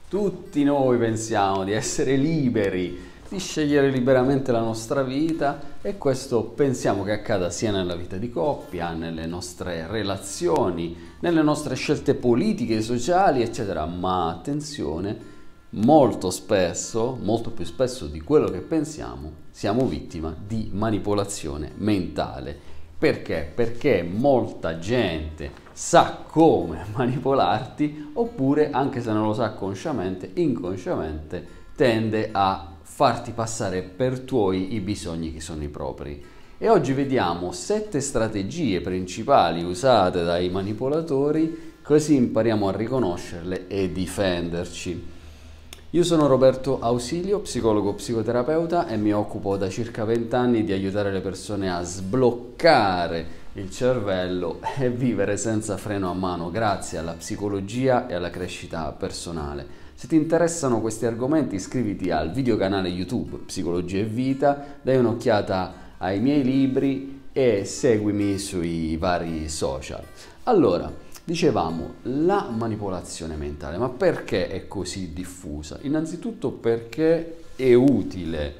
Tutti noi pensiamo di essere liberi, di scegliere liberamente la nostra vita e questo pensiamo che accada sia nella vita di coppia, nelle nostre relazioni, nelle nostre scelte politiche, sociali, eccetera. Ma attenzione, molto spesso, molto più spesso di quello che pensiamo, siamo vittima di manipolazione mentale. Perché? Perché molta gente sa come manipolarti, oppure, anche se non lo sa consciamente, inconsciamente, tende a farti passare per tuoi i bisogni che sono i propri. E oggi vediamo 7 strategie principali usate dai manipolatori, così impariamo a riconoscerle e difenderci. Io sono Roberto Ausilio, psicologo psicoterapeuta e mi occupo da circa 20 anni di aiutare le persone a sbloccare il cervello e vivere senza freno a mano grazie alla psicologia e alla crescita personale. Se ti interessano questi argomenti iscriviti al videocanale YouTube Psicologia e Vita, dai un'occhiata ai miei libri e seguimi sui vari social. Allora, dicevamo, la manipolazione mentale, ma perché è così diffusa? Innanzitutto perché è utile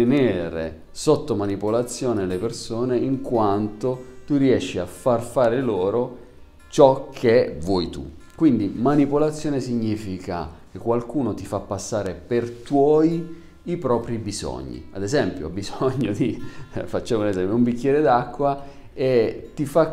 tenere sotto manipolazione le persone in quanto tu riesci a far fare loro ciò che vuoi tu. Quindi manipolazione significa che qualcuno ti fa passare per tuoi i propri bisogni. Ad esempio, ho bisogno di, facciamo un esempio, un bicchiere d'acqua e ti fa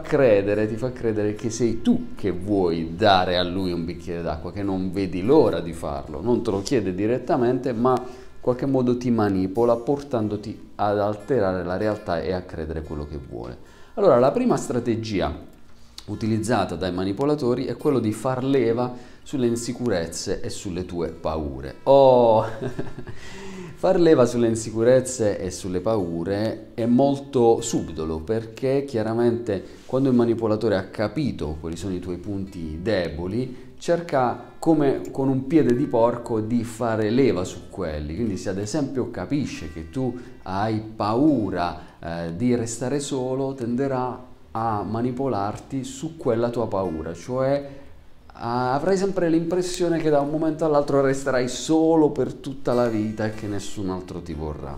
credere che sei tu che vuoi dare a lui un bicchiere d'acqua, che non vedi l'ora di farlo, non te lo chiede direttamente, ma in qualche modo ti manipola portandoti ad alterare la realtà e a credere quello che vuole. Allora, la prima strategia utilizzata dai manipolatori è quello di far leva sulle insicurezze e sulle tue paure. Oh! Far leva sulle insicurezze e sulle paure è molto subdolo perché chiaramente quando il manipolatore ha capito quali sono i tuoi punti deboli, cerca come con un piede di porco di fare leva su quelli. Quindi se ad esempio capisce che tu hai paura di restare solo, tenderà a manipolarti su quella tua paura, cioè avrai sempre l'impressione che da un momento all'altro resterai solo per tutta la vita e che nessun altro ti vorrà.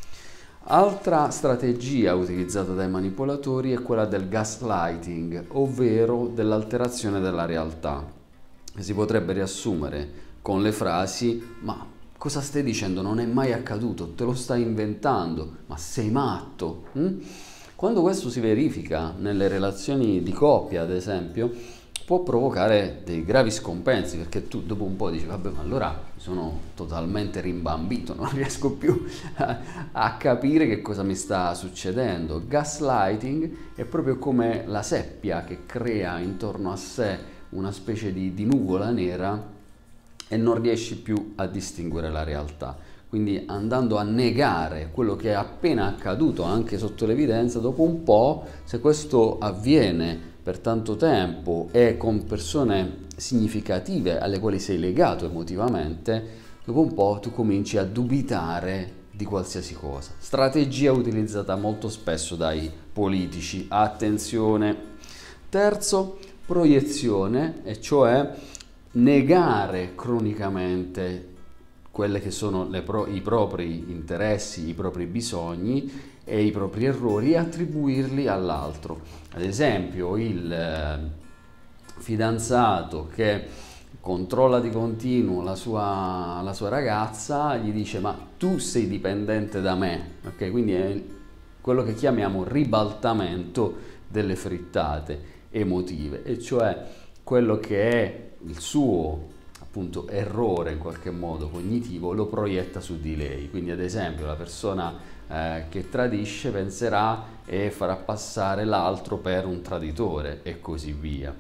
Altra strategia utilizzata dai manipolatori è quella del gaslighting, ovvero dell'alterazione della realtà, che si potrebbe riassumere con le frasi: ma cosa stai dicendo? Non è mai accaduto, te lo stai inventando, ma sei matto? Quando questo si verifica nelle relazioni di coppia, ad esempio, può provocare dei gravi scompensi, perché tu dopo un po' dici: vabbè, ma allora sono totalmente rimbambito, non riesco più a capire che cosa mi sta succedendo. Gaslighting è proprio come la seppia che crea intorno a sé una specie di nuvola nera e non riesci più a distinguere la realtà. Quindi andando a negare quello che è appena accaduto anche sotto l'evidenza, dopo un po', se questo avviene per tanto tempo e con persone significative alle quali sei legato emotivamente, dopo un po' tu cominci a dubitare di qualsiasi cosa. Strategia utilizzata molto spesso dai politici. Attenzione! Terzo, proiezione, e cioè negare cronicamente quelle che sono i propri interessi, i propri bisogni e i propri errori e attribuirli all'altro. Ad esempio, il fidanzato che controlla di continuo la sua ragazza gli dice: ma tu sei dipendente da me, ok? Quindi è quello che chiamiamo ribaltamento delle frittate emotive, e cioè quello che è il suo appunto errore in qualche modo cognitivo lo proietta su di lei. Quindi ad esempio la persona che tradisce penserà e farà passare l'altro per un traditore e così via.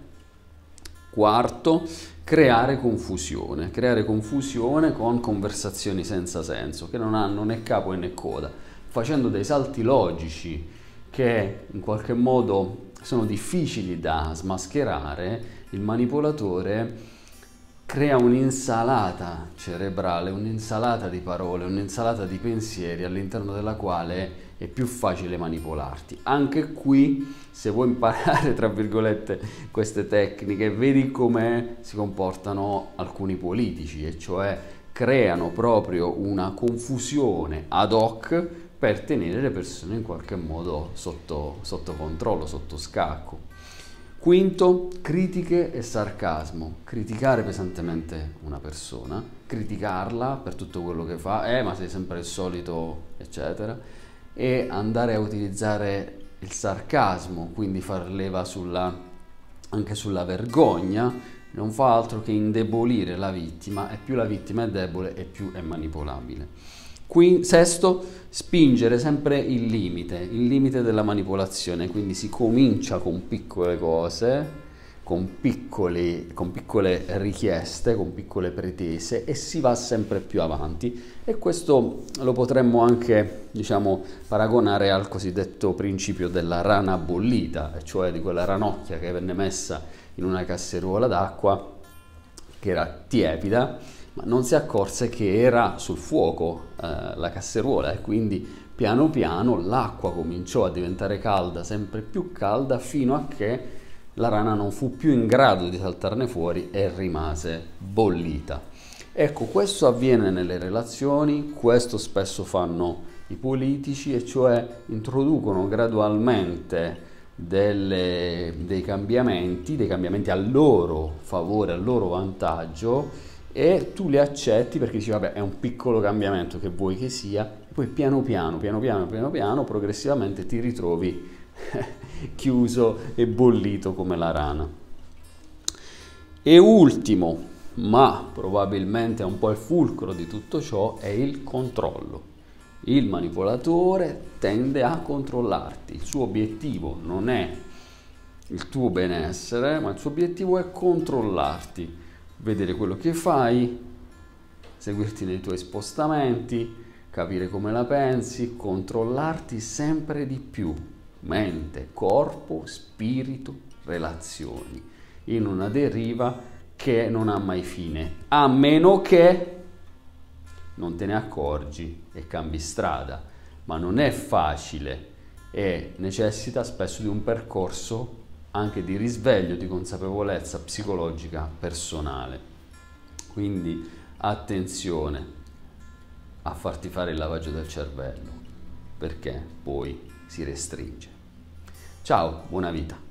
Quarto, creare confusione con conversazioni senza senso che non hanno né capo né coda, facendo dei salti logici che in qualche modo sono difficili da smascherare. Il manipolatore crea un'insalata cerebrale, un'insalata di parole, un'insalata di pensieri all'interno della quale è più facile manipolarti. Anche qui, se vuoi imparare, tra virgolette, queste tecniche, vedi come si comportano alcuni politici, e cioè creano proprio una confusione ad hoc per tenere le persone in qualche modo sotto controllo, sotto scacco. Quinto, critiche e sarcasmo. Criticare pesantemente una persona, criticarla per tutto quello che fa, ma sei sempre il solito, eccetera, e andare a utilizzare il sarcasmo, quindi far leva anche sulla vergogna, non fa altro che indebolire la vittima, e più la vittima è debole e più è manipolabile. Sesto, spingere sempre il limite della manipolazione, quindi si comincia con piccole cose, con piccole richieste, con piccole pretese, e si va sempre più avanti. E questo lo potremmo anche, diciamo, paragonare al cosiddetto principio della rana bollita, cioè di quella ranocchia che venne messa in una casseruola d'acqua che era tiepida, ma non si accorse che era sul fuoco la casseruola, e quindi piano piano l'acqua cominciò a diventare calda, sempre più calda, fino a che la rana non fu più in grado di saltarne fuori e rimase bollita. Ecco, questo avviene nelle relazioni, questo spesso fanno i politici, e cioè introducono gradualmente dei cambiamenti a loro favore, a loro vantaggio, e tu li accetti perché dici vabbè, è un piccolo cambiamento che vuoi che sia, e poi piano piano, progressivamente ti ritrovi chiuso e bollito come la rana. E ultimo, ma probabilmente è un po' il fulcro di tutto ciò, è il controllo. Il manipolatore tende a controllarti, il suo obiettivo non è il tuo benessere, ma il suo obiettivo è controllarti, vedere quello che fai, seguirti nei tuoi spostamenti, capire come la pensi, controllarti sempre di più, mente, corpo, spirito, relazioni, in una deriva che non ha mai fine, a meno che non te ne accorgi e cambi strada. Ma non è facile e necessita spesso di un percorso anche di risveglio, di consapevolezza psicologica personale. Quindi attenzione a farti fare il lavaggio del cervello, perché poi si restringe. Ciao, buona vita.